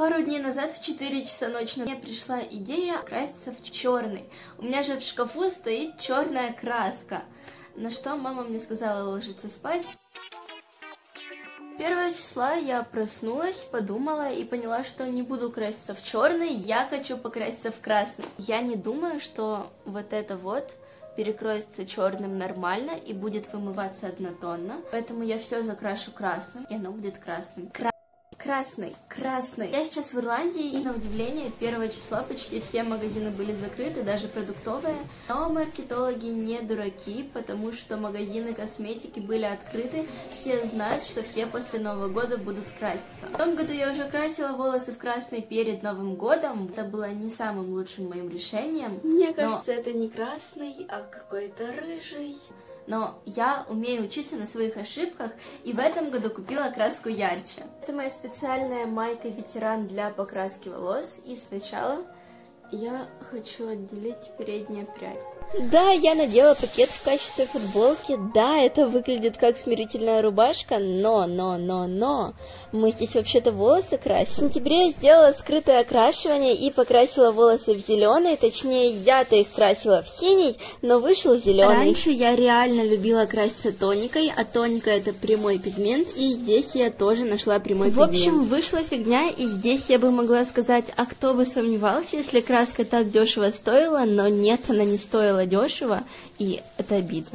Пару дней назад в 4 часа ночи мне пришла идея краситься в черный. У меня же в шкафу стоит черная краска. На что мама мне сказала ложиться спать. 1 числа я проснулась, подумала и поняла, что не буду краситься в черный, я хочу покраситься в красный. Я не думаю, что вот это вот перекроется черным нормально и будет вымываться однотонно. Поэтому я все закрашу красным, и оно будет красным. Красный. Я сейчас в Ирландии, и на удивление 1 числа почти все магазины были закрыты, даже продуктовые. Но маркетологи не дураки, потому что магазины косметики были открыты. Все знают, что все после Нового года будут краситься. В том году я уже красила волосы в красный перед Новым годом. Это было не самым лучшим моим решением. Мне кажется, это не красный, а какой-то рыжий. Но я умею учиться на своих ошибках, и в этом году купила краску ярче. Это моя специальная майка ветеран для покраски волос, и сначала я хочу отделить переднюю прядь. Да, я надела пакет в качестве футболки, да, это выглядит как смирительная рубашка, но, мы здесь вообще-то волосы красим. В сентябре я сделала скрытое окрашивание и покрасила волосы в зеленый, точнее, я-то их красила в синий, но вышел зеленый. Раньше я реально любила краситься тоникой, а тоника это прямой пигмент, и здесь я тоже нашла прямой пигмент. В общем, вышла фигня, и здесь я бы могла сказать, а кто бы сомневался, если краска так дешево стоила, но нет, она не стоила дешево, и это обидно.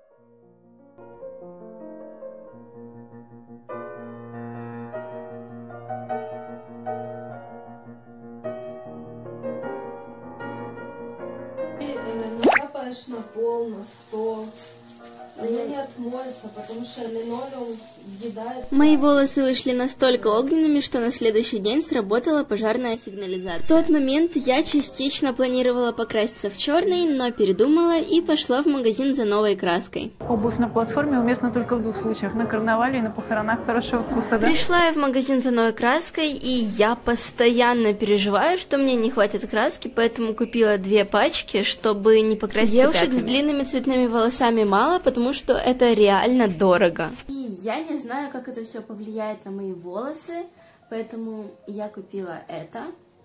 Накапаешь на пол, на стол. Они не отмоются, потому что линолеум въедает. Мои волосы вышли настолько огненными, что на следующий день сработала пожарная сигнализация. В тот момент я частично планировала покраситься в черный, но передумала и пошла в магазин за новой краской. Обувь на платформе уместна только в 2 случаях: на карнавале и на похоронах хорошего вкуса, да? Пришла я в магазин за новой краской, и я постоянно переживаю, что мне не хватит краски, поэтому купила 2 пачки, чтобы не покраситься девушек пятнами. С длинными цветными волосами мало, потому что это реально дорого. И я не знаю, как это все повлияет на мои волосы, поэтому я купила это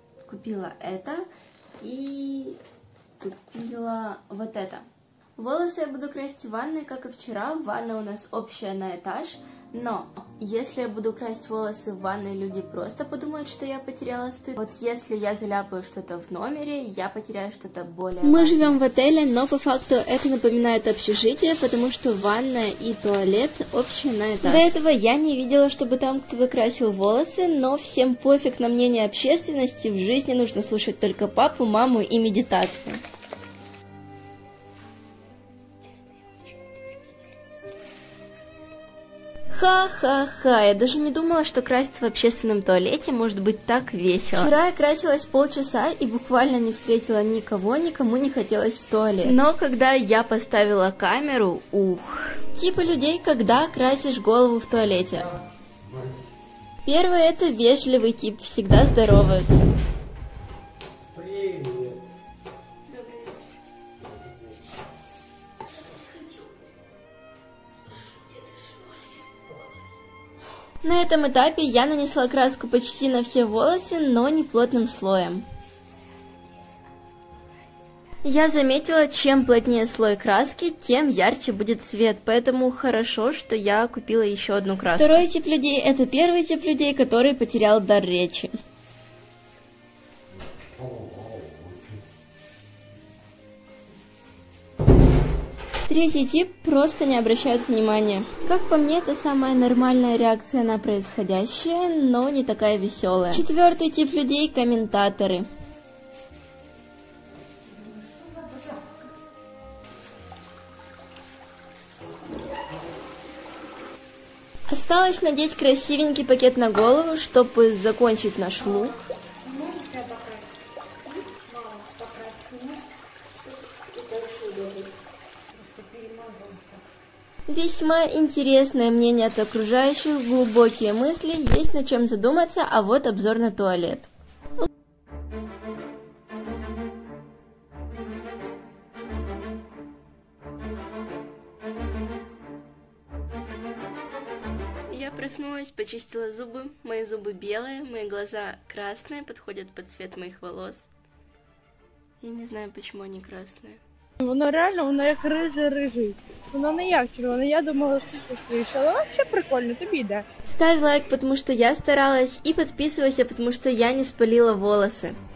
и купила вот это. Волосы я буду красить в ванной, как и вчера. Ванна у нас общая на этаж. Но если я буду красить волосы в ванной, люди просто подумают, что я потеряла стыд. Вот если я заляпаю что-то в номере, я потеряю что-то более важное. Мы живем в отеле, но по факту это напоминает общежитие, потому что ванная и туалет общие на этаж. До этого я не видела, чтобы там кто-то красил волосы, но всем пофиг на мнение общественности. В жизни нужно слушать только папу, маму и медитацию. Ха-ха-ха, я даже не думала, что краситься в общественном туалете может быть так весело. Вчера я красилась полчаса и буквально не встретила никого, никому не хотелось в туалет. Но когда я поставила камеру, типа людей, когда красишь голову в туалете. Первый это вежливый тип, всегда здороваются. На этом этапе я нанесла краску почти на все волосы, но не плотным слоем. Я заметила, чем плотнее слой краски, тем ярче будет цвет, поэтому хорошо, что я купила еще одну краску. Второй тип людей – это первый тип людей, который потерял дар речи. Третий тип просто не обращают внимания. Как по мне, это самая нормальная реакция на происходящее, но не такая веселая. Четвертый тип людей – комментаторы. Осталось надеть красивенький пакет на голову, чтобы закончить наш лук. Весьма интересное мнение от окружающих, глубокие мысли, есть над чем задуматься, а вот обзор на туалет. Я проснулась умылась, почистила зубы. Мои зубы белые, мои глаза красные, подходят под цвет моих волос. Я не знаю, почему они красные. Воно реально, воно як рижий. Воно не як червоне, я думала, що це свіше, але вообще прикольно, тобі йде. Ставь лайк, потому что я старалась, и подписывайся, потому что я не спалила волосы.